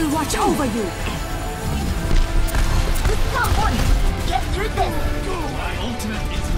will watch over you. Come on, get through this. My ultimate is